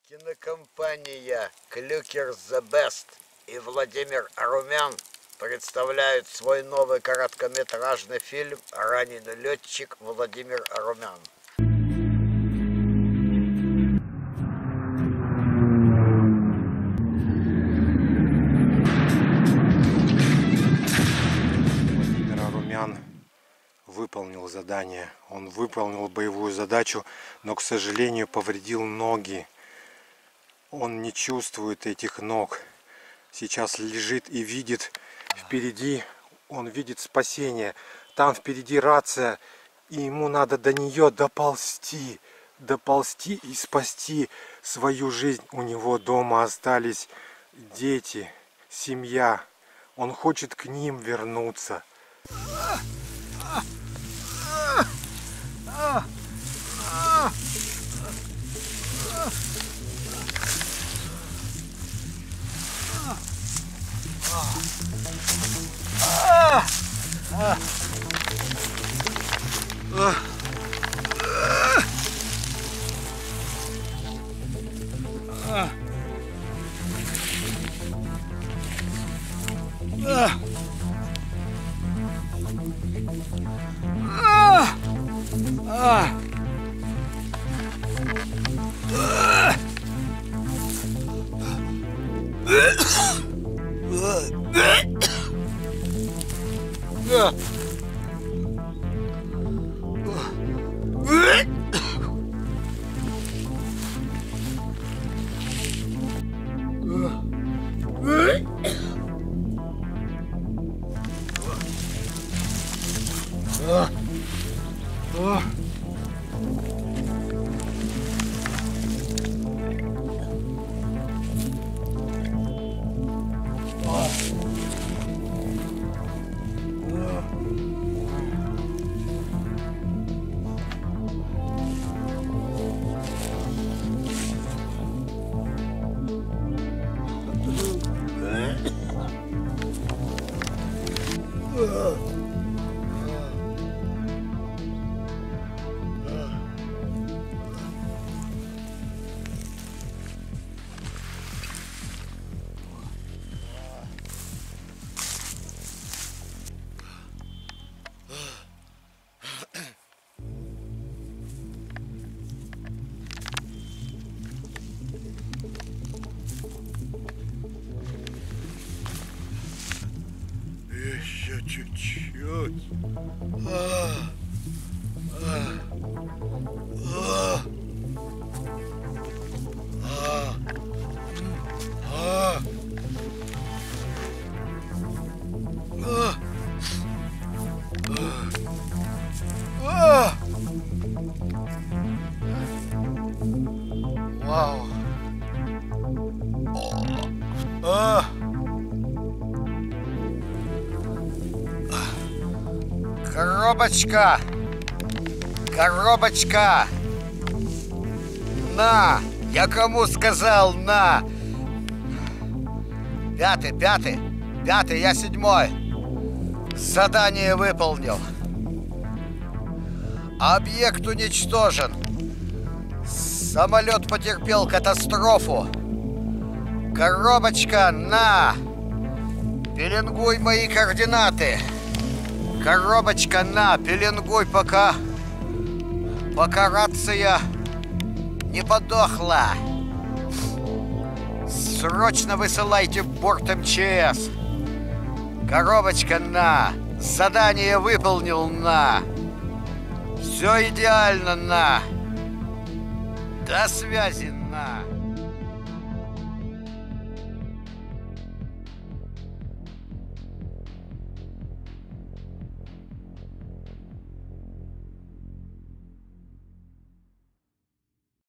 Кинокомпания Клюкер The Best и Владимир Арумян представляют свой новый короткометражный фильм «Раненый летчик» Владимир Арумян. Владимир Арумян выполнил задание. Он выполнил боевую задачу, но, к сожалению, повредил ноги. Он не чувствует этих ног. Сейчас лежит и видит впереди, он видит спасение. Там впереди рация, и ему надо до нее доползти и спасти свою жизнь. У него дома остались дети, семья. Он хочет к ним вернуться. Еще чуть-чуть. Вау. Коробочка! Коробочка! На! Я кому сказал на? Пятый, я седьмой. Задание выполнил. Объект уничтожен. Самолет потерпел катастрофу. Коробочка, на! Пеленгуй мои координаты. Коробочка, на, пеленгуй, пока рация не подохла. Срочно высылайте борт МЧС. Коробочка, на, задание выполнил, на. Все идеально, на. До связи, на.